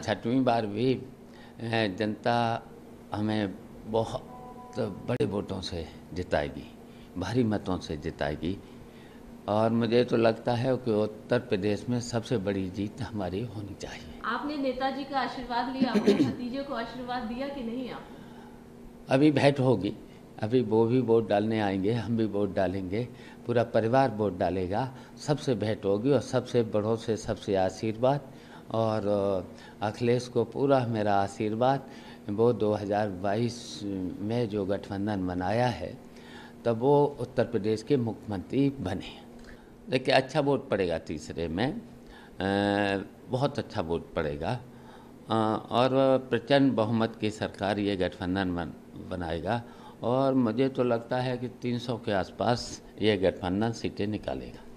छठवीं बार भी जनता हमें बहुत बड़े वोटों से जिताएगी, भारी मतों से जिताएगी। और मुझे तो लगता है कि उत्तर प्रदेश में सबसे बड़ी जीत हमारी होनी चाहिए। आपने नेताजी का आशीर्वाद लिया, अपने भतीजे को आशीर्वाद दिया कि नहीं आपने? अभी भेंट होगी, अभी वो भी वोट डालने आएंगे, हम भी वोट डालेंगे, पूरा परिवार वोट डालेगा, सबसे भेंट होगी और सबसे बड़ों से सबसे आशीर्वाद। और अखिलेश को पूरा मेरा आशीर्वाद। वो 2022 में जो गठबंधन बनाया है तब वो उत्तर प्रदेश के मुख्यमंत्री बने। देखिए, अच्छा वोट पड़ेगा तीसरे में, बहुत अच्छा वोट पड़ेगा और प्रचंड बहुमत की सरकार ये गठबंधन बनाएगा। और मुझे तो लगता है कि 300 के आसपास ये गठबंधन सीटें निकालेगा।